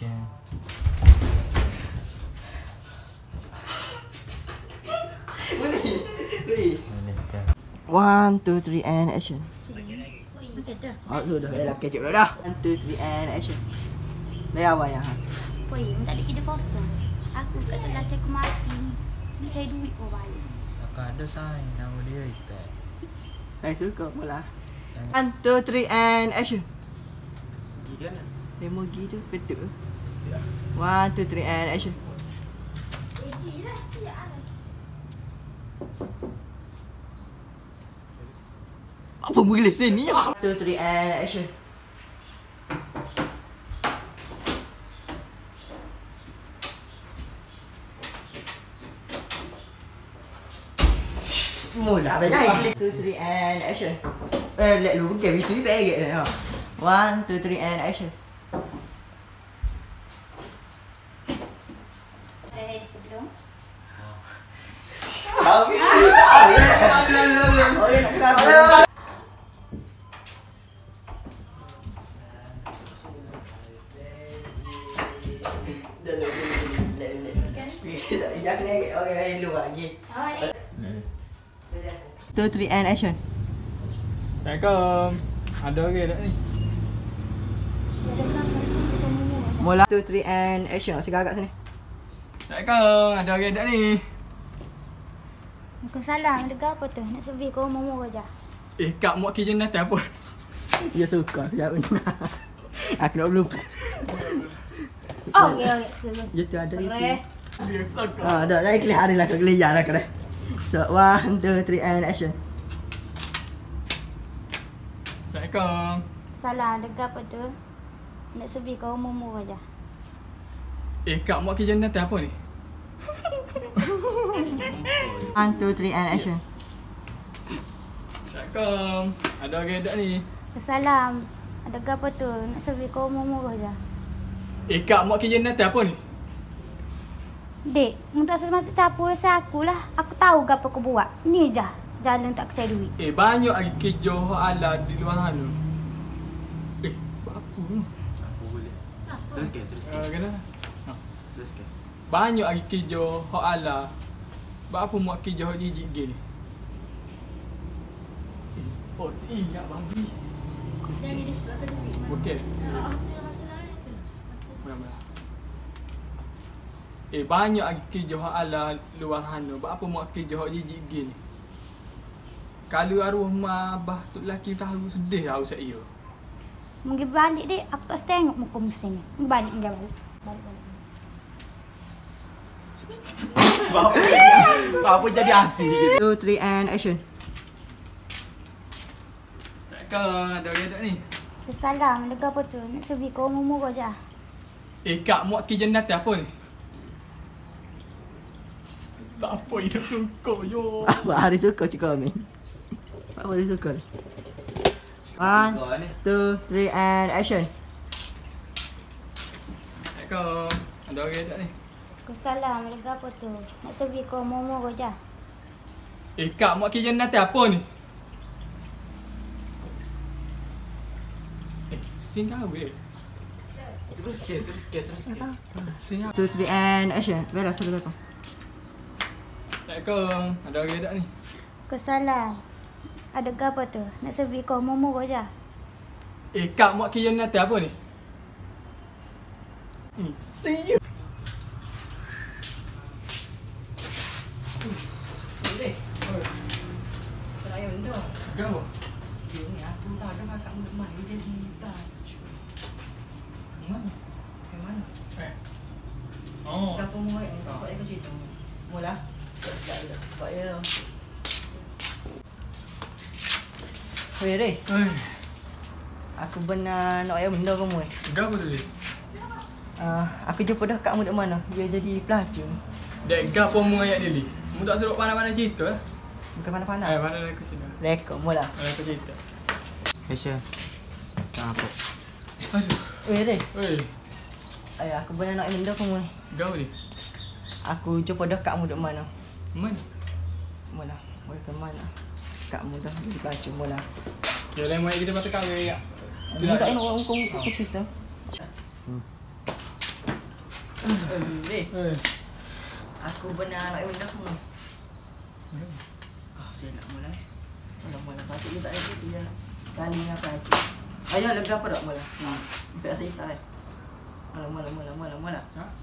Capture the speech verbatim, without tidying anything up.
action. Boleh. Boleh. Boleh dah. One, two, three, and action. Oi, Oh, sudah. Dah lah kecil dah. One, two, three, and action. Dah awal ya. oi, tak ada kerja kosong. Aku kat lelaki aku mati. Dia cari duit pun balik. Akak ada say nama dia itu. Dah suka mula. One, two, three, and action. Gila kan? Emoji tu betul. Ya. One, two, three, and action. Eh, gila siap. Apa boleh sini? One, two, three, and action. Mula baik. One, two, three, and action. Eh, let lu bukan video ni baik ke? One, two, three, and action. Dah ready sebelum? Habis. Oh, ya nak kau. Ya kena orang lu lagi. Oh, eh. Two, three, and action. Assalamualaikum. Ada ke tak ni? Ada kenapa di sini kita mulu macam. Mula two, three, and action. Masih gagak sini. Assalamualaikum. Ada ke tak ni? Waalaikumsalam. Lega apa tu? Nak servis kau umur aja. Eh, kak muak kerja nanti apa? Dia suka aku jawab ni. Aku nak belum. Oh, okey okey. Servis. Dia tu ada itu. Boleh. Dia suka. Ah, dah saya kelih hari lah kau kelih lah kau dah. So, one, two, three, and action. Assalamualaikum. Salam. Lega apa tu? Nak servis kau umur aja. Eh, kak muak kerja nanti apa ni? One, two, three, and action. Assalamualaikum. Ada ke tak ni? Salam. Ada apa tu? Nak servis kau umur aja. Eh, kak muak kerja nanti apa ni? Dek, mu tak usah masuk campur rasa aku lah. Aku tahu apa kau buat. Ni je jalan tak percaya duit. Eh, banyak lagi kerja ala di luar sana. Eh, apa ni? Apa boleh? Teruskan, teruskan. Ah, kena. Ha. Teruskan. Banyak lagi kerja hak ala. Apa muak kerja hak jijik gini? Eh, oh, ingat babi. Saya ni disebabkan duit. Okey. Mana-mana. Eh, banyak lagi kerja hak ala luar sana. Apa muak kerja hak jijik gini? Kalau arwah mak abah tu lelaki tahu sedih lah usah ia. Mungkin balik dek. Aku tak tengok muka mesin ni. Mungkin balik enggak balik. Balik balik. Apa jadi asing gitu? Two, three, and action. Takkan ada orang tak ni? Salam. Lega apa tu? Nak servis kau umur aja. Eh, kak muak kerja nanti apa ni? Tak apa, dia suka yo. Apa hari suka cakap kami? Apa hari suka? One, two, three, and action. Takkan ada orang tak ni? Salam. Lega apa tu? Nak servis kau umur aja. Eh, kak muak kerja nanti apa ni? Eh, singgah weh. Teruskan, teruskan, teruskan. Singgah. Two, three, and action. Beres sudah kau. Takkan ada orang tak ni? Salam. Ada apa tu? Nak servis kau umur aja. Eh, kak muak kerja nanti apa ni? Hmm, see you. Boleh. Tak payah benda. Kau. Ini aku tak ada kakak muda mana dia jadi baju. Mana? Ke mana? Eh. Oh. Kampung muat ni tak buat cerita. Mula. Tak ada. Buat dia. Weh deh. Eh, Aku benar nak ayah benda kamu eh. kau apa tadi? Uh, aku jumpa dah kat mu dekat mana. Dia jadi pelacur. Dek, kau pun mu ayat dia ni. Mu tak suruh pandai-pandai cerita lah. Bukan mana-mana. Eh, mana aku cerita? Rekod mula. Mana aku cerita? Aisyah. Tak apa. Aduh. Weh deh. Oi, Ayah aku benar nak ayah benda kamu ni. kau ni. Aku jumpa dah kat mu dekat mana. Mana? Mula. Weh ke mana? Kat mu dah jadi pelacur mula. Dia lain mai kita patut kau ya. Mu tak nak orang kau aku cerita. Eh, Eh. aku benar nak benda aku. Ah, saya nak mula. Mula mula patut juga itu dia. Sekali apa aja. Ayah lega apa tak mula? Ha. Biar saya tak. Mula mula mula mula mula. Ha?